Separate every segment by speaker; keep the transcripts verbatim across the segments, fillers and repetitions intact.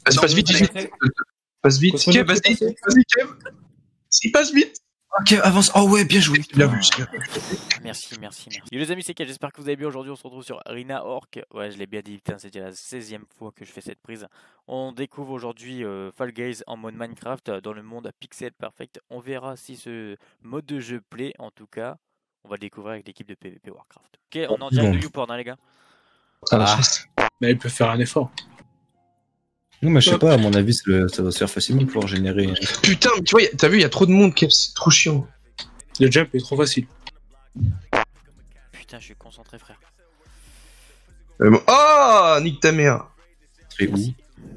Speaker 1: Vas-y, passe vite, vite. Passe vite. Kev, vas-y, vas-y, Kev. Si, passe vite.
Speaker 2: Ok, avance. Oh ouais, bien joué.
Speaker 1: Bien vu.
Speaker 3: Merci, merci, merci. Yo les amis, c'est Kel, j'espère que vous allez bien. Aujourd'hui, on se retrouve sur Rina Orc. Ouais, je l'ai bien dit, putain, c'était la seizième fois que je fais cette prise. On découvre aujourd'hui euh, Fall Guys en mode Minecraft dans le monde Pixel Perfect. On verra si ce mode de jeu plaît. En tout cas, on va le découvrir avec l'équipe de P V P Warcraft. Ok, on est en direct
Speaker 2: Bon.
Speaker 3: de YouPorn, hein, les gars.
Speaker 1: Ah,
Speaker 4: Mais il peut faire un effort.
Speaker 2: Non, mais je sais pas, à mon avis, ça, le- ça va se faire facilement de pouvoir générer.
Speaker 1: putain, tu vois, t'as vu, il y a trop de monde, Kev, c'est trop chiant.
Speaker 4: Le jump est trop facile.
Speaker 3: Putain, je suis concentré, frère.
Speaker 1: Euh, bon- Oh, nique ta mère.
Speaker 2: Et où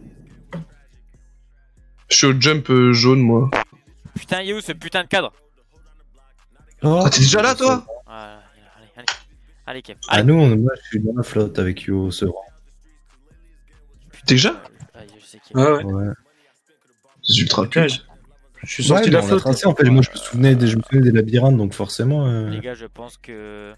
Speaker 1: Je suis au jump euh, jaune, moi.
Speaker 3: Putain, il est où ce putain de cadre?
Speaker 2: Oh,
Speaker 1: Ah, t'es déjà là, toi?
Speaker 3: Ah, allez, allez, allez, Kev.
Speaker 2: Ah,
Speaker 3: Allez.
Speaker 2: nous, on- moi, je suis dans la flotte avec Yo, ce rang.
Speaker 1: T'es déjà?
Speaker 3: Ah, je sais qui.
Speaker 4: Ah ouais.
Speaker 2: Ouais.
Speaker 1: C'est ultra
Speaker 4: Ok, je-
Speaker 1: pute.
Speaker 4: Je suis sorti
Speaker 2: Ouais,
Speaker 4: de la
Speaker 2: mais on a
Speaker 4: flotte.
Speaker 2: tracé, en fait, moi, je me souvenais des, je me souvenais des labyrinthes, donc forcément. euh,
Speaker 3: Les gars, je pense que.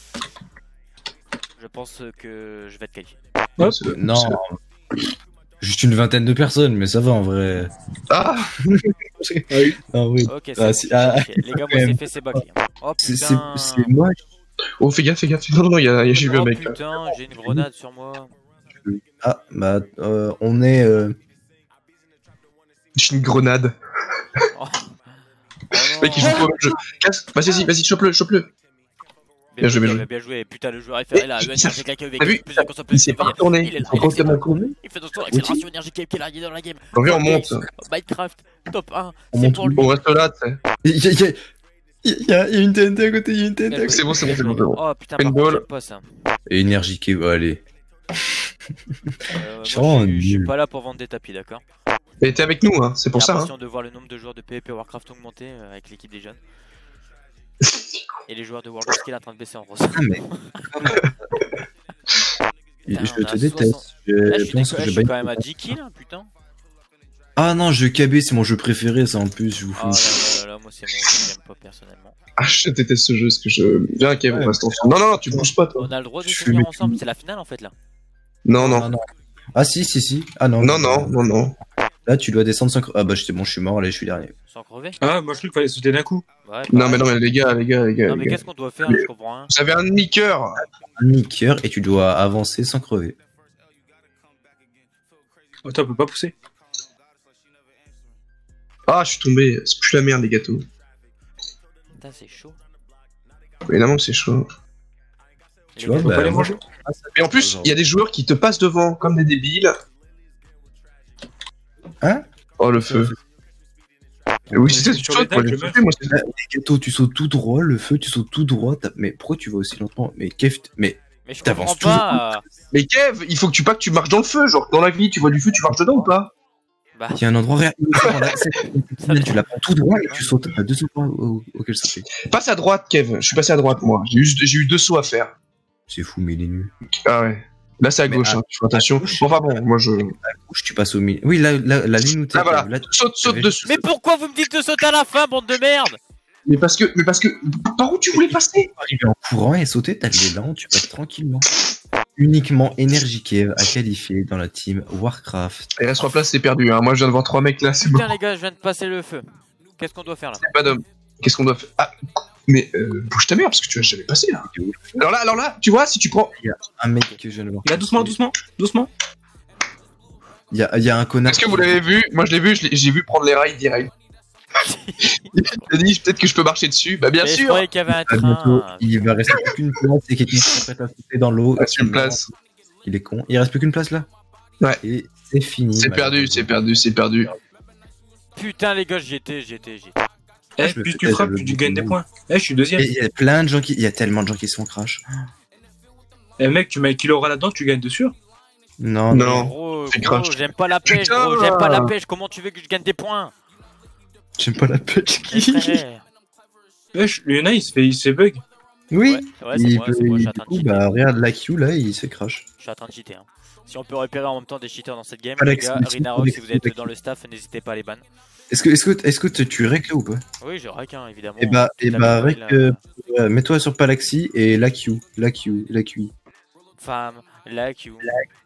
Speaker 3: Je pense que je vais être qualifié.
Speaker 4: Hop.
Speaker 1: C'est-
Speaker 2: Non.
Speaker 1: c'est-
Speaker 2: Juste une vingtaine de personnes, mais ça va en vrai.
Speaker 1: Ah,
Speaker 2: Ah oui.
Speaker 3: Ok, c'est
Speaker 2: Ah,
Speaker 3: bon,
Speaker 2: si-
Speaker 3: je suis
Speaker 2: ah,
Speaker 3: qualifié. Les gars, moi,
Speaker 2: quand
Speaker 3: c'est
Speaker 2: même.
Speaker 3: fait, c'est bâclé. Oh
Speaker 2: C'est c'est-
Speaker 3: putain.
Speaker 2: c'est moi.
Speaker 1: oh, fais gaffe, fais gaffe. Non, non, il y a, y a j'ai vu un
Speaker 3: Oh
Speaker 1: mec. là.
Speaker 3: putain, j'ai une grenade sur moi.
Speaker 2: Ah, bah, euh, on est. euh,
Speaker 1: J'ai une grenade.
Speaker 3: Oh.
Speaker 1: Mec, il joue pas au même jeu. Casse, vas-y, vas-y, vas-y, chope-le, chope-le. Bien joué, bien joué.
Speaker 3: Bien joué, putain, le joueur référé là.
Speaker 1: Eh,
Speaker 3: E S
Speaker 1: il-
Speaker 3: avec la queue avec
Speaker 1: T'as vu?
Speaker 3: plusieurs consommations
Speaker 1: Il s'est pas retourné.
Speaker 3: Il est là,
Speaker 1: Il s'est pas retourné.
Speaker 3: Il fait son accélération énergie qui est larguée dans la game.
Speaker 1: En vrai, on monte.
Speaker 3: Minecraft, top un.
Speaker 2: On
Speaker 3: C'est
Speaker 2: monte
Speaker 3: pour lui.
Speaker 1: On reste là, tu sais.
Speaker 2: Il y, a- il y a- il y a- il y a une T N T à côté, il y a une T N T à
Speaker 3: Bien
Speaker 2: côté.
Speaker 1: C'est bon, c'est bon, c'est bon, c'est bon.
Speaker 3: Oh putain, par
Speaker 1: Paintball.
Speaker 3: contre, j'aime pas ça.
Speaker 2: Et énergie qui va aller.
Speaker 3: Euh,
Speaker 2: Je suis
Speaker 3: moi,
Speaker 2: vraiment
Speaker 3: je suis- je suis
Speaker 2: nul.
Speaker 3: pas là pour vendre des tapis, d'accord?
Speaker 1: Et t'es avec nous, hein, c'est pour
Speaker 3: J'ai
Speaker 1: ça. Hein.
Speaker 3: l'impression de voir le nombre de joueurs de P V P Warcraft augmenter euh, avec l'équipe des jeunes. Et les joueurs de World of Skill en train de baisser en gros.
Speaker 2: Ah, mais.
Speaker 3: Putain,
Speaker 2: je
Speaker 3: on a
Speaker 2: te déteste.
Speaker 3: soixante.
Speaker 2: Je,
Speaker 3: Là, je
Speaker 2: je
Speaker 3: suis,
Speaker 2: pense
Speaker 3: déco-
Speaker 2: que
Speaker 3: je
Speaker 2: je
Speaker 3: suis
Speaker 2: baille-
Speaker 3: quand même à dix kills, hein, putain.
Speaker 2: Ah non, jeu K B, c'est mon jeu préféré, ça en plus, je vous
Speaker 3: Oh
Speaker 2: fous.
Speaker 3: là là là là, moi c'est mon jeu, j'aime pas personnellement.
Speaker 1: Ah, je déteste ce jeu, parce que je. Viens, Kev, on
Speaker 2: Ouais,
Speaker 1: reste ensemble. Non, non, non, tu bouges pas, toi.
Speaker 3: On a le droit de
Speaker 2: Je
Speaker 3: se tenir
Speaker 2: mets-
Speaker 3: ensemble, c'est la finale en fait là.
Speaker 1: Non, non.
Speaker 2: Ah si, si, si. Ah non.
Speaker 1: Non, non, non, non.
Speaker 2: Là, tu dois descendre sans... Ah bah, j'étais bon, je suis mort, allez, je suis dernier.
Speaker 3: Sans crever.
Speaker 4: Ah, moi je crois qu'il fallait sauter d'un coup.
Speaker 3: Ouais,
Speaker 1: Non,
Speaker 3: pareil.
Speaker 1: mais non, mais les gars, les gars, les gars.
Speaker 3: Non,
Speaker 1: les
Speaker 3: mais
Speaker 1: gars.
Speaker 3: qu'est-ce qu'on doit faire là, je comprends rien.
Speaker 1: Vous avez un demi-cœur.
Speaker 2: Un demi-cœur et tu dois avancer sans crever.
Speaker 4: Oh, toi, on peut pas pousser.
Speaker 1: Ah, je suis tombé. C'est plus la merde, les gâteaux.
Speaker 3: Putain, c'est chaud.
Speaker 1: Évidemment que c'est chaud.
Speaker 2: Tu
Speaker 3: Les
Speaker 2: vois,
Speaker 3: gars,
Speaker 4: Faut
Speaker 2: bah,
Speaker 4: pas les
Speaker 2: moi,
Speaker 4: manger.
Speaker 1: Mais en plus, il y a des joueurs qui te passent devant, comme des débiles.
Speaker 2: Hein?
Speaker 1: Oh, le feu. Mais oui, c'était
Speaker 4: Sur
Speaker 1: chaud,
Speaker 4: les
Speaker 1: moi,
Speaker 4: tags,
Speaker 1: les
Speaker 4: le meuf.
Speaker 1: feux, moi, c'est-
Speaker 2: Les gâteaux, tu sautes tout droit, le feu, tu sautes tout droit. t'as- Mais pourquoi tu vas aussi lentement? Mais Kev, mais
Speaker 3: Mais je
Speaker 2: T'avances
Speaker 3: comprends pas.
Speaker 1: Mais Kev, il faut que tu pas que tu marches dans le feu. Genre, dans la vie, tu vois du feu, tu marches dedans ou pas?
Speaker 3: Bah,
Speaker 2: il y a un endroit réel. Tu la prends tout droit et tu sautes à deux endroits au- auxquels ça fait.
Speaker 1: Passe à droite, Kev. Je suis passé à droite, moi. J'ai eu, j'ai eu deux sauts à faire.
Speaker 2: C'est fou, mais il est nul.
Speaker 1: Ah ouais. Là, c'est à
Speaker 2: Mais
Speaker 1: gauche,
Speaker 2: à-
Speaker 1: hein. Tu fais attention.
Speaker 2: à gauche.
Speaker 1: Enfin bon, moi, je.
Speaker 2: À gauche, tu passes au milieu. Oui, là, là, la ligne où t'es.
Speaker 1: Ah, voilà.
Speaker 2: là, tu-
Speaker 1: Saute, saute
Speaker 2: vais-
Speaker 1: dessus.
Speaker 3: mais pourquoi vous me dites de sauter à la fin, bande de merde?
Speaker 1: Mais parce que, mais parce que, par où tu voulais passer?
Speaker 2: arriver en courant et sauter, t'as les dents, tu passes tranquillement. Uniquement Energy Kev à qualifier dans la team Warcraft.
Speaker 1: Et reste sur place, c'est perdu. Hein. Moi, je viens de voir trois mecs là, c'est bon.
Speaker 3: Putain, les gars, je viens de passer le feu. Qu'est-ce qu'on doit faire là?
Speaker 1: Pas d'homme. Qu'est-ce qu'on doit faire? Ah, mais euh, bouge ta mère parce que tu vas jamais passer là. Alors là, alors là, tu vois, si tu prends.
Speaker 2: Un mec que je viens de voir.
Speaker 4: Là, doucement, doucement, doucement.
Speaker 2: Il y a, il y a un connard.
Speaker 1: Est-ce que vous l'avez vu? Moi, je l'ai vu, je l'ai- j'ai vu prendre les rails direct. Il a dit peut-être que je peux marcher dessus. Bah, bien
Speaker 3: Mais Je
Speaker 1: sûr.
Speaker 3: croyais qu'il y avait un
Speaker 2: À bientôt,
Speaker 3: train.
Speaker 2: il va rester plus qu'une place et quelqu'un qui s'apprête à sauter dans l'eau.
Speaker 1: Reste une place.
Speaker 2: Il est con. Il reste plus qu'une place là.
Speaker 1: Ouais.
Speaker 2: Et c'est fini.
Speaker 1: C'est perdu, c'est perdu, c'est perdu.
Speaker 3: Putain, les gars, j'y étais, j'y étais, j'y étais.
Speaker 4: Eh,
Speaker 2: je me
Speaker 4: plus
Speaker 2: fais
Speaker 4: tu frappes,
Speaker 2: le
Speaker 4: plus tu
Speaker 2: bout
Speaker 4: gagnes
Speaker 2: du
Speaker 4: des
Speaker 2: monde.
Speaker 4: points. Eh, je suis deuxième.
Speaker 2: Et il y a plein de gens qui. Il y a tellement de gens qui se font crash.
Speaker 4: Eh, mec, tu mets un kilo là-dedans, tu gagnes de sûr.
Speaker 2: Non,
Speaker 1: Non.
Speaker 3: Gros,
Speaker 1: c'est
Speaker 3: gros,
Speaker 1: crash.
Speaker 3: j'aime pas la pêche,
Speaker 1: Putain.
Speaker 3: gros, j'aime pas la pêche. Comment tu veux que je gagne des points?
Speaker 2: j'aime pas la pêche.
Speaker 3: Mais frère.
Speaker 4: Eh, je- il y en a, il se fait, il se fait bug.
Speaker 2: Oui.
Speaker 3: Ouais, ouais, c'est
Speaker 2: il
Speaker 3: moi,
Speaker 2: peut-
Speaker 3: c'est moi, je suis
Speaker 2: il-
Speaker 3: en train
Speaker 2: du
Speaker 3: de
Speaker 2: coup,
Speaker 3: cheater.
Speaker 2: bah regarde la Q là, il se crash.
Speaker 3: Je suis en train de cheater. Hein. Si on peut repérer en même temps des cheaters dans cette game,
Speaker 2: Alex,
Speaker 3: les gars,
Speaker 2: Alex,
Speaker 3: Rina Rock,
Speaker 2: Alex,
Speaker 3: si vous êtes
Speaker 2: Alex.
Speaker 3: dans le staff, n'hésitez pas à les ban.
Speaker 2: Est-ce que, est-ce que, est-ce que tu tu rec là ou pas?
Speaker 3: Oui, je rec, hein, évidemment.
Speaker 2: Et bah, et
Speaker 3: La
Speaker 2: bah,
Speaker 3: mémoire,
Speaker 2: rec,
Speaker 3: il a-
Speaker 2: euh, ouais, mets-toi sur Palaxy et la Q, la Q, la Q I.
Speaker 3: Femme, la Q.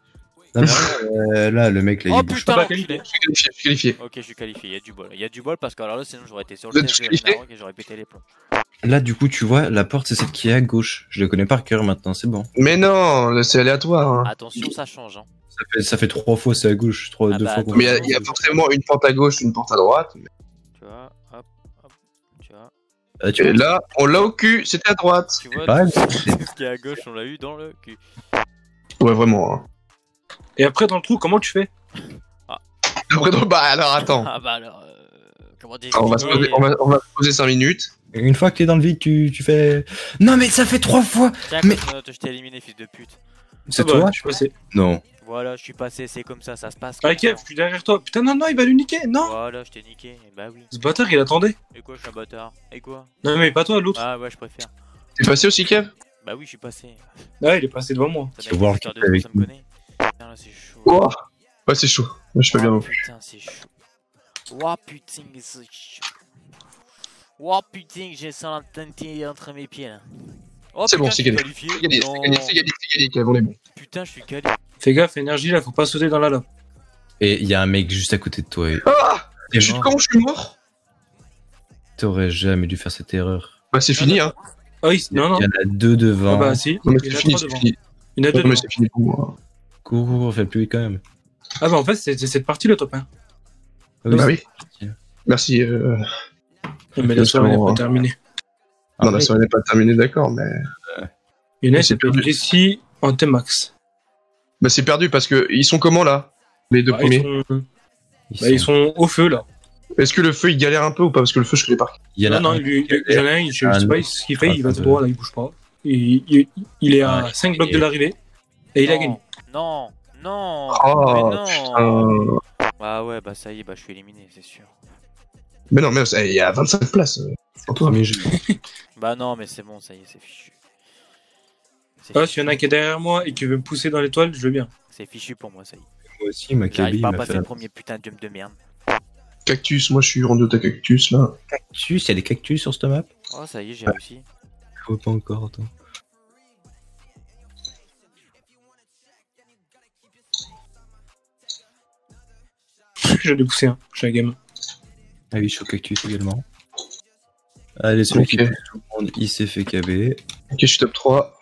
Speaker 2: Non, mais, euh, là, le mec, là,
Speaker 3: Oh
Speaker 2: il bouge
Speaker 3: putain,
Speaker 2: pas.
Speaker 3: l'enculé.
Speaker 1: Je suis qualifié, je suis qualifié.
Speaker 3: Ok, je suis qualifié, il y a du bol. Il y a du bol parce que alors là, sinon j'aurais été sur
Speaker 1: Vous
Speaker 3: le
Speaker 1: êtes
Speaker 3: siège de
Speaker 1: qualifié
Speaker 3: Rina Rock et j'aurais pété les plombs.
Speaker 2: Là, du coup, tu vois, la porte, c'est celle qui est à gauche. Je le connais par cœur maintenant, c'est bon.
Speaker 1: Mais non, c'est aléatoire. Hein.
Speaker 3: Attention, ça change. Hein.
Speaker 2: Ça fait, ça fait trois fois, c'est à gauche. Trois,
Speaker 3: Ah
Speaker 2: deux
Speaker 3: bah,
Speaker 2: fois qu'on
Speaker 1: Mais il y, a-
Speaker 2: fait.
Speaker 1: il y a forcément une porte à gauche, une porte à droite.
Speaker 3: Tu vois, hop, hop, tu vois.
Speaker 2: Ah, tu
Speaker 1: Et
Speaker 2: vois,
Speaker 1: là, on l'a au cul, c'était à droite.
Speaker 3: Tu vois,
Speaker 2: pas
Speaker 3: tout tout ce qui est à gauche, on l'a eu dans le cul.
Speaker 1: Ouais, vraiment. Hein.
Speaker 4: Et après, dans le trou, comment tu fais?
Speaker 1: Après, donc, bah alors attends.
Speaker 3: Ah bah alors, euh, comment dire
Speaker 1: Alors, on, va se poser, on, va, on va se poser cinq minutes.
Speaker 2: Une fois que t'es dans le vide, tu, tu fais. Non, mais ça fait trois fois.
Speaker 3: Tiens,
Speaker 2: mais-
Speaker 3: Cosmonaute, je t'ai éliminé, fils de pute.
Speaker 2: C'est
Speaker 4: Ah bah,
Speaker 2: toi
Speaker 4: Je suis passé.
Speaker 2: Non.
Speaker 3: Voilà, je suis passé, c'est comme ça, ça se passe.
Speaker 4: Ah,
Speaker 3: comme
Speaker 4: Kev,
Speaker 3: ça.
Speaker 4: je suis derrière toi. Putain, non, non, il va lui niquer. Non.
Speaker 3: Voilà, je t'ai niqué. Bah oui.
Speaker 4: Ce bâtard, il attendait.
Speaker 3: Et quoi, je suis un bâtard. Et quoi?
Speaker 4: Non, mais pas toi, l'autre.
Speaker 3: Ah ouais, je préfère.
Speaker 1: T'es passé aussi, Kev?
Speaker 3: Bah oui, je suis passé.
Speaker 4: Ah, il est passé devant moi.
Speaker 3: Ça
Speaker 2: Tu vas voir
Speaker 3: histoire
Speaker 2: qui
Speaker 3: de
Speaker 2: est avec
Speaker 3: ça me connaît. Putain, là, c'est chaud.
Speaker 1: Oh. Ouais, c'est chaud. Moi, je suis pas bien
Speaker 3: Oh,
Speaker 1: non plus.
Speaker 3: putain, c'est chaud. Oh putain, c'est chaud. Oh putain, j'ai ça la tente entre mes pieds là. Oh
Speaker 1: C'est
Speaker 3: putain,
Speaker 1: bon,
Speaker 3: je
Speaker 1: c'est
Speaker 3: suis
Speaker 1: gagné.
Speaker 3: qualifié.
Speaker 1: C'est gagné,
Speaker 3: Non.
Speaker 1: c'est gagné, c'est gagné, c'est gagné, Kev, on est bon.
Speaker 3: Putain, je suis qualifié.
Speaker 4: Fais gaffe, énergie là, faut pas sauter dans la lave.
Speaker 2: Et il y a un mec juste à côté de toi. Et
Speaker 1: Ah!
Speaker 2: t'es
Speaker 1: Je suis
Speaker 2: mort.
Speaker 1: con, je suis mort.
Speaker 2: T'aurais jamais dû faire cette erreur.
Speaker 1: Bah, c'est fini, hein.
Speaker 4: Ah oui, non, non.
Speaker 2: Il y en a deux
Speaker 4: Ah
Speaker 2: devant.
Speaker 4: bah si,
Speaker 1: Non, mais
Speaker 4: il y
Speaker 1: c'est
Speaker 4: en a
Speaker 1: fini,
Speaker 4: trois
Speaker 1: c'est
Speaker 4: devant.
Speaker 1: fini.
Speaker 4: Il y en a deux
Speaker 1: Non, mais
Speaker 4: devant.
Speaker 1: c'est fini pour moi.
Speaker 2: Cours, cours, cours, fais le plus vite quand même.
Speaker 4: Ah bah en fait, c'est c'est cette partie le top un.
Speaker 2: Ah
Speaker 1: Bah
Speaker 2: c'est-
Speaker 1: oui. Merci. Euh...
Speaker 4: Mais la soirée n'est pas terminée.
Speaker 2: Ah,
Speaker 1: Non, la
Speaker 2: mec.
Speaker 1: soirée n'est pas terminée, d'accord, mais.
Speaker 4: Il y en a,
Speaker 1: Mais
Speaker 4: c'est
Speaker 1: c'est
Speaker 4: peut-être
Speaker 1: perdu.
Speaker 4: ici en T-Max.
Speaker 1: Bah, c'est perdu parce que ils sont comment là? Les deux
Speaker 4: Bah,
Speaker 1: premiers.
Speaker 4: ils, sont...
Speaker 2: Ils
Speaker 4: bah, ils
Speaker 2: sont-
Speaker 4: sont au feu là.
Speaker 1: Est-ce que le feu il galère un peu ou pas? Parce que le feu, je connais pas.
Speaker 2: Il y en a
Speaker 4: Non, non,
Speaker 2: un
Speaker 4: lui,
Speaker 2: qui
Speaker 4: il y en a un, je, je
Speaker 2: un
Speaker 4: sais pas
Speaker 2: autre.
Speaker 4: ce qu'il fait, il va
Speaker 2: Ah,
Speaker 4: tout droit là, il bouge pas. Il, il, il est à
Speaker 2: Ouais,
Speaker 4: cinq blocs
Speaker 2: et-
Speaker 4: de l'arrivée et il a
Speaker 3: Non,
Speaker 4: gagné.
Speaker 3: Non, non,
Speaker 1: Oh,
Speaker 3: mais non.
Speaker 1: putain.
Speaker 3: Bah ouais, bah ça y est, bah je suis éliminé, c'est sûr.
Speaker 1: Mais non, mais ça- il y a vingt-cinq places. euh, pour toi.
Speaker 2: premier jeu.
Speaker 3: Bah non, mais c'est bon, ça y est, c'est fichu. C'est
Speaker 4: Ah,
Speaker 3: fichu.
Speaker 4: s'il y en a un qui est derrière moi et qui veut me pousser dans l'étoile, je veux bien.
Speaker 3: C'est fichu pour moi, ça y est.
Speaker 2: Moi aussi, Maccabi
Speaker 3: J'arrive pas à
Speaker 2: m'a
Speaker 3: passer
Speaker 2: fait
Speaker 3: le
Speaker 2: un
Speaker 3: premier putain de jump de merde.
Speaker 1: Cactus, moi je suis rendu au cactus là.
Speaker 2: cactus. Il y a des cactus sur cette map?
Speaker 3: Oh, ça y est, j'ai réussi.
Speaker 2: Je vois pas encore, attends.
Speaker 4: Je l'ai poussé un, je suis un gamin.
Speaker 2: Ah oui, je suis au cactus également. Allez, celui qui
Speaker 1: Ok.
Speaker 2: pousse tout le monde, il s'est fait K B.
Speaker 1: Ok, je suis top trois.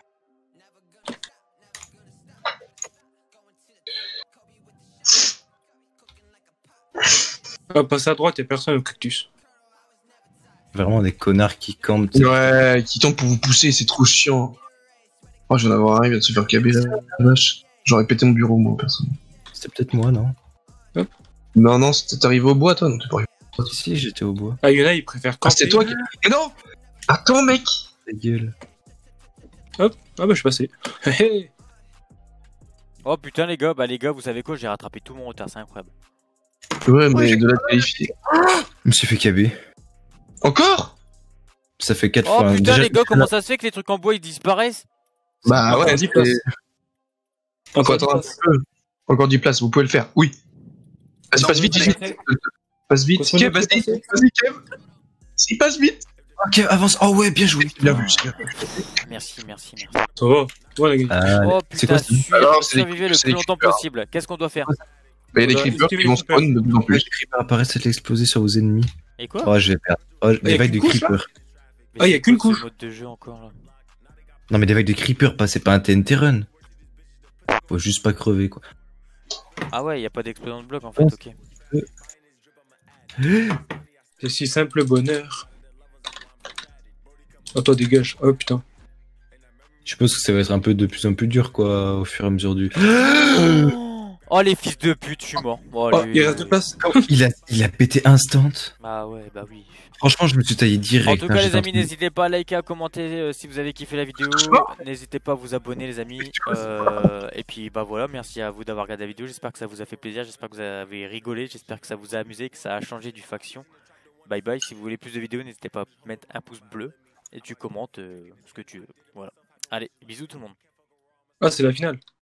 Speaker 4: Ah, passer à droite, il y a personne au cactus.
Speaker 2: Vraiment des connards qui campent. tu sais.
Speaker 1: Ouais, qui tente pour vous pousser, c'est trop chiant. Oh, je viens d'avoir un, il vient de se faire caber là. La vache. J'aurais pété mon bureau, moi, personne.
Speaker 2: C'était peut-être moi, non?
Speaker 1: Non, non, c'était arrivé au bois, toi, non, t'es pas arrivé.
Speaker 2: Si, si, j'étais au bois.
Speaker 4: Ah, il y en a, ils préfèrent
Speaker 1: Ah,
Speaker 4: camper.
Speaker 1: c'était toi qui. Mais non! Attends, mec!
Speaker 2: Ta gueule.
Speaker 4: Ah bah, je suis passé. Hé, hé.
Speaker 3: Oh putain, les gars, bah les gars, vous savez quoi, j'ai rattrapé tout mon retard, c'est incroyable.
Speaker 1: Ouais, mais de la qualifier.
Speaker 2: Je me suis fait K B.
Speaker 1: Encore?
Speaker 2: Ça fait quatre
Speaker 3: Oh
Speaker 2: fois.
Speaker 3: putain,
Speaker 2: Déjà-
Speaker 3: les gars, comment ça se fait que les trucs en bois ils disparaissent?
Speaker 1: Bah
Speaker 4: Encore
Speaker 1: ouais,
Speaker 4: dix
Speaker 1: c'est-
Speaker 4: places.
Speaker 1: Faut
Speaker 4: Encore
Speaker 1: attendre un
Speaker 4: dix
Speaker 1: petit peu. Encore dix places, vous pouvez le faire. Oui. Vas-y,
Speaker 4: Non,
Speaker 1: passe vite,
Speaker 4: on
Speaker 1: vite.
Speaker 4: va
Speaker 1: Passe vite,
Speaker 4: Continue
Speaker 1: Kev,
Speaker 4: de
Speaker 1: vas-y,
Speaker 4: passer.
Speaker 1: vas-y, Kev. Si, passe vite.
Speaker 2: Ok, avance. Oh ouais, bien joué.
Speaker 1: Bien vu, c'est bien.
Speaker 3: Merci, merci, merci.
Speaker 4: Ça va, toi la gueule.
Speaker 2: Ah,
Speaker 3: Oh
Speaker 2: c'est
Speaker 3: putain,
Speaker 2: quoi ça?
Speaker 3: suis,
Speaker 1: Alors, c'est les-
Speaker 3: survivez le
Speaker 1: c'est
Speaker 3: plus
Speaker 1: les
Speaker 3: longtemps
Speaker 1: creepers.
Speaker 3: possible. Qu'est-ce qu'on doit faire?
Speaker 1: Bah, il y a des
Speaker 4: Voilà,
Speaker 1: creepers
Speaker 4: esquiver
Speaker 1: qui vont
Speaker 4: les creepers.
Speaker 1: spawn de plus en
Speaker 2: Les
Speaker 1: plus.
Speaker 2: creepers apparaissent et l'exploser sur vos ennemis.
Speaker 3: Et quoi?
Speaker 2: Oh, je vais perdre. Oh,
Speaker 4: y
Speaker 2: des
Speaker 4: a
Speaker 2: vagues de
Speaker 4: qu'une couche, là
Speaker 2: creepers.
Speaker 3: Mais
Speaker 4: Ah, y a
Speaker 3: c'est
Speaker 4: qu'une
Speaker 3: quoi ce
Speaker 4: couche.
Speaker 3: mode de jeu encore là.
Speaker 2: Non, mais des vagues de creepers, pas, c'est pas un T N T run. Faut juste pas crever, quoi.
Speaker 3: Ah ouais, y a pas d'explosion de bloc en fait, ok.
Speaker 4: C'est si simple bonheur. Oh, toi, dégage. Oh putain.
Speaker 2: Je suppose que ça va être un peu de plus en plus dur, quoi, au fur et à mesure du.
Speaker 3: Oh les fils de pute, je suis mort. Oh,
Speaker 4: Oh,
Speaker 3: lui-
Speaker 4: il reste deux places.
Speaker 2: Il a, il a pété instant.
Speaker 3: Ah ouais, bah oui.
Speaker 2: Franchement, je me suis taillé direct.
Speaker 3: En tout
Speaker 2: hein,
Speaker 3: cas, les
Speaker 2: j'étais en
Speaker 3: amis,
Speaker 2: train de-
Speaker 3: n'hésitez pas à liker, à commenter euh, si vous avez kiffé la vidéo. N'hésitez pas à vous abonner, les amis. Euh, et puis, bah voilà, merci à vous d'avoir regardé la vidéo. J'espère que ça vous a fait plaisir. J'espère que vous avez rigolé. J'espère que ça vous a amusé, que ça a changé du faction. Bye bye. Si vous voulez plus de vidéos, n'hésitez pas à mettre un pouce bleu et tu commentes euh, ce que tu veux. Voilà. Allez, bisous tout le monde.
Speaker 4: Ah, c'est la finale.